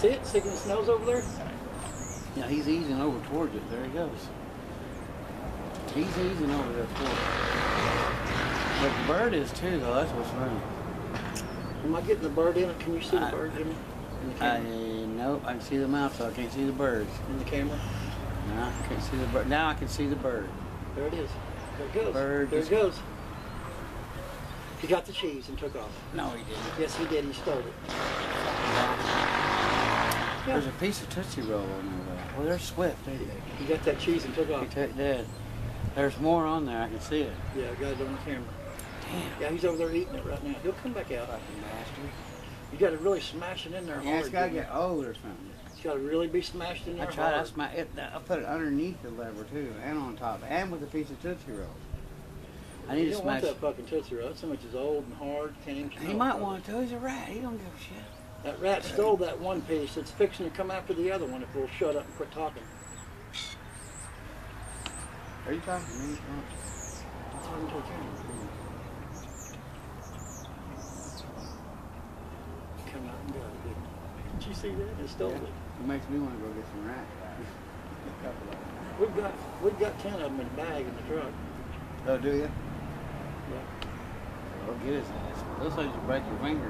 see it sticking his nose over there? Yeah, he's easing over towards it. There he goes. He's easing over there towards it. But the bird is too, though. That's what's funny. Am I getting the bird in it? Can you see the bird, Jimmy? In the camera? Nope. I can see the mouth, so I can't see the birds. In the camera? No, I can't see the bird. Now I can see the bird. There it is. There it goes. Bird there it goes. He got the cheese and took off. No, he didn't. Yes, he did. He stole it. There's a piece of Tootsie Roll on there, though. Well, they're swift, ain't they? He got that cheese and took off. He took that. There's more on there. I can see it. Yeah, I got it on the camera. Damn. Yeah, he's over there eating it right now. He'll come back out. Fucking bastard. You got to really smash it in there hard. Yeah, it's got to get old or something. It's got to really be smashed in there I tried. hard. I put it underneath the lever too, and on top, and with a piece of Tootsie Roll. I need you to don't smash. want that fucking Tootsie Roll. That sandwich is old and hard. Can't even He smell might it. want to. He's a rat. He don't give a shit. That rat stole that one piece. It's fixing to come after the other one if we'll shut up and quit talking. Are you talking to me? I'm talking to a camera. Come out and got it, didn't it? Did you see that? It stole it. It makes me want to go get some rat traps. We've got 10 of them in a bag in the truck. Oh, do you? Yeah. Well, get his ass. Looks like you break your finger.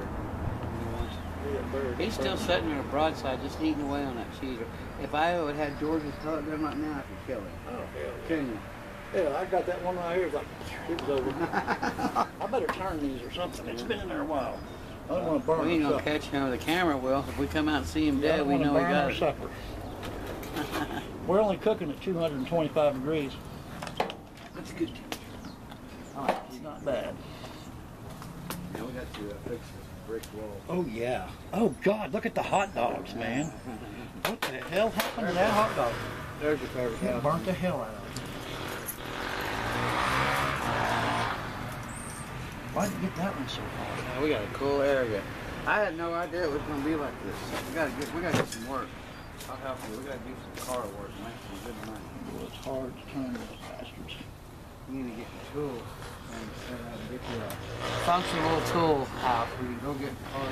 He's still sitting there broadside, just eating away on that cheese. If I would have George's cut them right now, I could kill him. Oh, hell yeah. Couldn't you? Yeah, I got that one right here. It was like, it was over. I better turn these or something. It's been in there a while. I don't want to burn We ain't our gonna supper. catch him with the camera, will. If we come out and see him dead, we know we burn got our it. supper. We're only cooking at 225 degrees. That's good. It's not bad. Yeah, we got to fix this brick wall. Oh, yeah. Oh, God, look at the hot dogs, man. What the hell happened to that hot dog? There's your favorite It house. burnt the hell out of it. Why'd you get that one so hard? Yeah, we got a cool area. I had no idea it was gonna be like this. We gotta get some work. I'll help you. We gotta do some car work, make some good money. Well, it's hard to turn those bastards. You need to get the tools and get you a functional tool house where you can go get cars.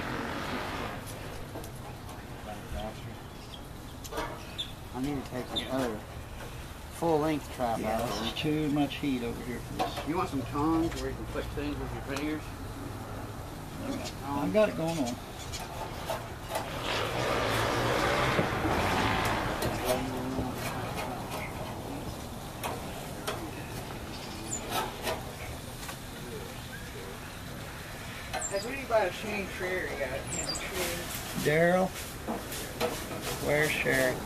I need to take the other full-length trap Yeah, out. this is too much heat over here for this. You want some tongs where you can flick things with your fingers? I got it going on. Has anybody seen Sherry yet? Daryl, where's Sherry?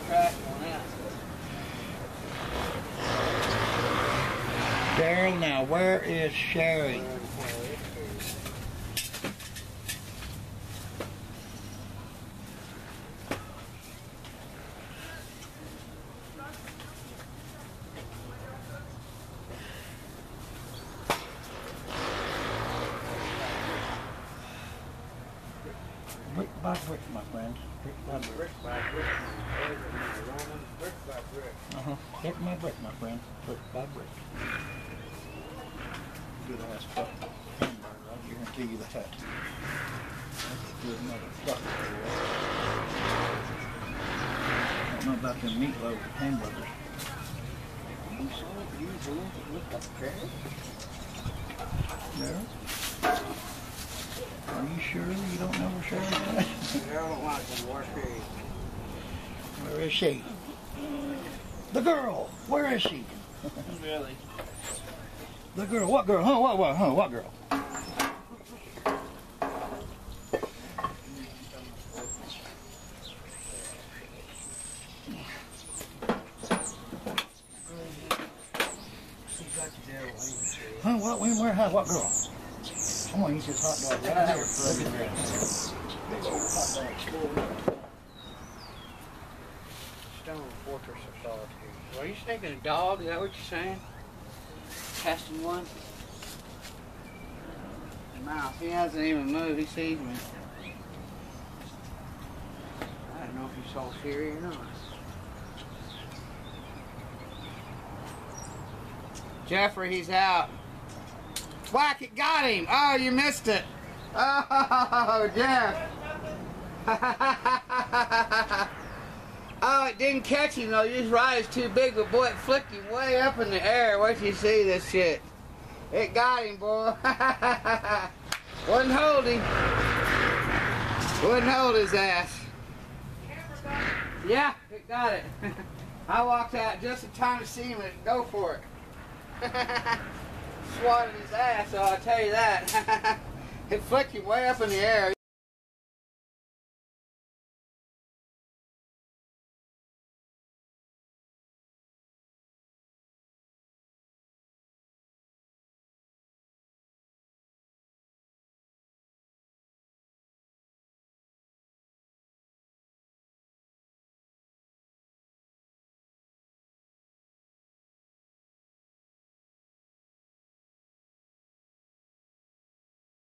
Daryl, now where is Sherry? Brick by brick, my friend. Brick by brick. Brick by brick. Brick by brick. Brick by brick, my friend. Brick by brick. Good ass fucking hamburger, I guarantee you that. That's a good motherfucker. I don't know about them meatloaf hamburgers. Yeah. Are you sure you don't know where Sherry's at? I don't like them wash Sherry. Where is she? The girl! Where is she? Really? The girl, what girl? Huh? What girl? Huh? What? When? Where? How? What girl? I'm gonna eat this hot dog right here. Look at that. Big old hot dog. Stone Fortress of Solitude. Are you thinking a dog? Is that what you're saying? Casting one? Mouse. He hasn't even moved. He sees me. I don't know if you saw Sherry or not. Jeffrey, he's out. Whack it, got him. Oh, you missed it. Oh, Jeff. Oh, it didn't catch him though. His rod is too big, but boy, it flicked him way up in the air. Wait till you see this shit. It got him, boy. Wouldn't hold him. Wouldn't hold his ass. Yeah, it got it. I walked out just in time to see him go for it. Swatted his ass, so I'll tell you that. It flicked him way up in the air.